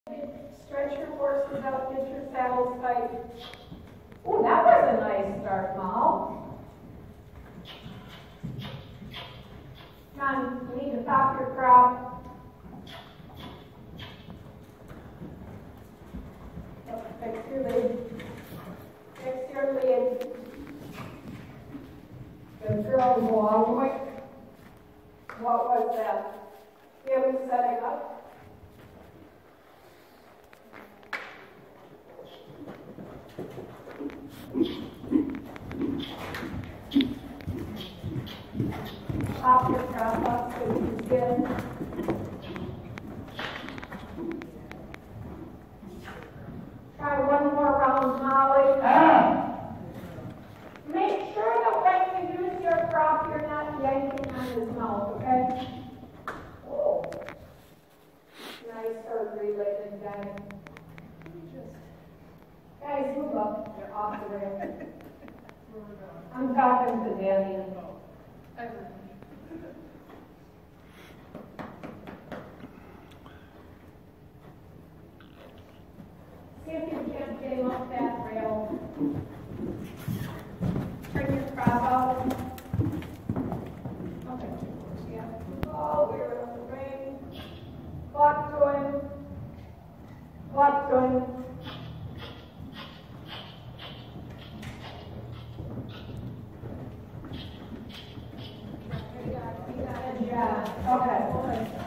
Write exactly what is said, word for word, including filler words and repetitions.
Stretch your horses out, get your saddles tight. Oh, that was a nice start, Mal. Come on, you need to top your crop. Oh, fix your lead. Fix your lead. Good girl, go all the way. What was that? Him setting up? Pop your crop up so you can get. Try one more round, Molly. Ah. Make sure that when you use your crop, you're not yanking on his mouth, okay? Oh. Nice surgery, ladies and gentlemen. Guys, move up. You're off the rail. I'm talking to Danny. See if you can't get him up that rail. Turn your crop out. Okay. Yeah. Oh, we're in the ring. Walk to him. Walk to him. Yeah. Okay.